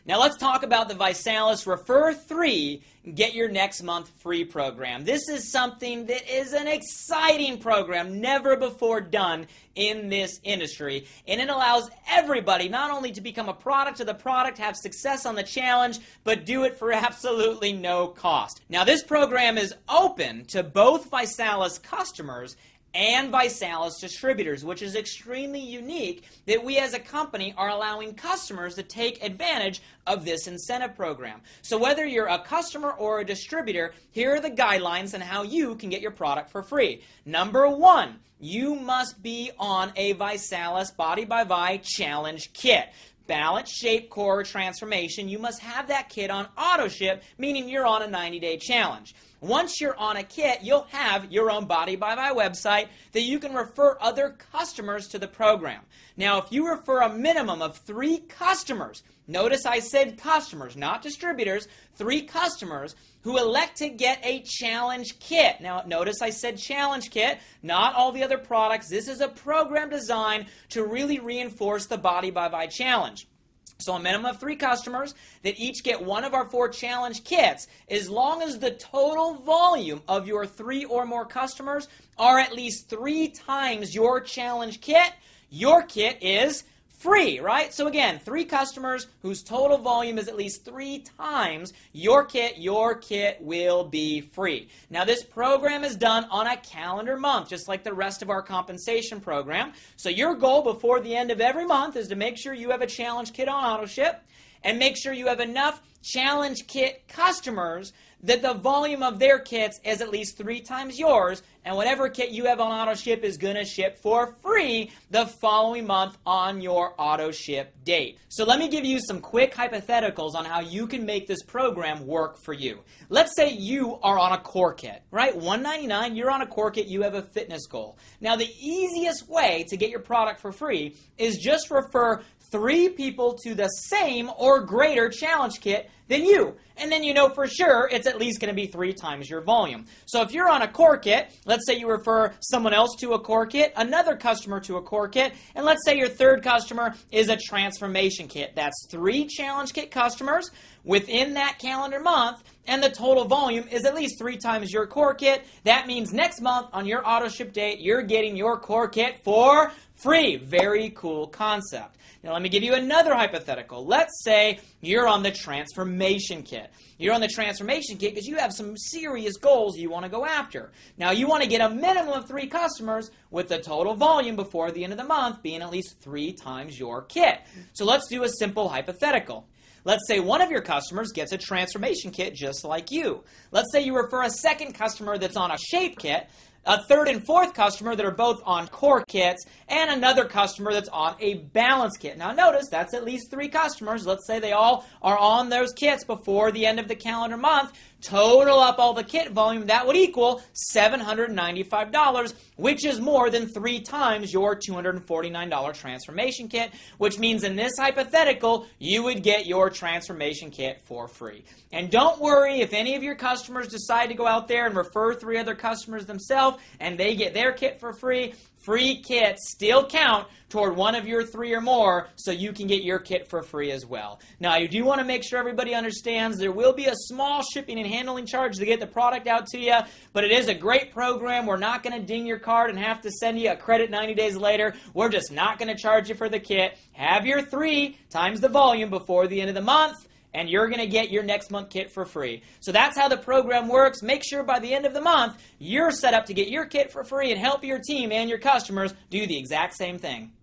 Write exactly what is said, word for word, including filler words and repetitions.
Now let's talk about the ViSalus Refer three, Get Your Next Month Free program. This is something that is an exciting program, never before done in this industry. And it allows everybody not only to become a product of the product, have success on the challenge, but do it for absolutely no cost. Now this program is open to both ViSalus customers and ViSalus distributors, which is extremely unique that we as a company are allowing customers to take advantage of this incentive program. So whether you're a customer or a distributor, here are the guidelines on how you can get your product for free. Number one, you must be on a ViSalus Body by Vi Challenge Kit. Balance, shape, core, transformation. You must have that kit on auto ship, meaning you're on a ninety day challenge. Once you're on a kit, you'll have your own Body by Vi website that you can refer other customers to the program. Now, if you refer a minimum of three customers, notice I said customers, not distributors, three customers who elect to get a challenge kit. Now, notice I said challenge kit, not all the other products. This is a program designed to really reinforce the Body by Vi challenge. So a minimum of three customers that each get one of our four challenge kits, as long as the total volume of your three or more customers are at least three times your challenge kit, your kit is free, right? So again, three customers whose total volume is at least three times your kit, your kit will be free. Now this program is done on a calendar month, just like the rest of our compensation program. So your goal before the end of every month is to make sure you have a challenge kit on AutoShip and make sure you have enough challenge kit customers that the volume of their kits is at least three times yours, and whatever kit you have on AutoShip is going to ship for free the following month on your AutoShip date. So let me give you some quick hypotheticals on how you can make this program work for you. Let's say you are on a core kit, right? one ninety-nine, you're on a core kit, you have a fitness goal. Now the easiest way to get your product for free is just refer three people to the same or greater challenge kit than you. And then you know for sure it's at least going to be three times your volume. So if you're on a core kit, let's say you refer someone else to a core kit, another customer to a core kit, and let's say your third customer is a transformation kit. That's three challenge kit customers within that calendar month, and the total volume is at least three times your core kit. That means next month on your auto ship date, you're getting your core kit for free. Very cool concept. Now let me give you another hypothetical. Let's say you're on the transformation kit. You're on the transformation kit because you have some serious goals you want to go after. Now you want to get a minimum of three customers with the total volume before the end of the month being at least three times your kit. So let's do a simple hypothetical. Let's say one of your customers gets a transformation kit just like you. Let's say you refer a second customer that's on a shape kit, a third and fourth customer that are both on core kits, and another customer that's on a balance kit. Now notice that's at least three customers. Let's say they all are on those kits before the end of the calendar month. Total up all the kit volume, that would equal seven hundred ninety-five dollars, which is more than three times your two hundred forty-nine dollar transformation kit, which means in this hypothetical, you would get your transformation kit for free. And don't worry if any of your customers decide to go out there and refer three other customers themselves and they get their kit for free. Free kits still count toward one of your three or more, so you can get your kit for free as well. Now, you do want to make sure everybody understands there will be a small shipping and handling charge to get the product out to you, but it is a great program. We're not going to ding your card and have to send you a credit ninety days later. We're just not going to charge you for the kit. Have your three times the volume before the end of the month, and you're going to get your next month kit for free. So that's how the program works. Make sure by the end of the month, you're set up to get your kit for free and help your team and your customers do the exact same thing.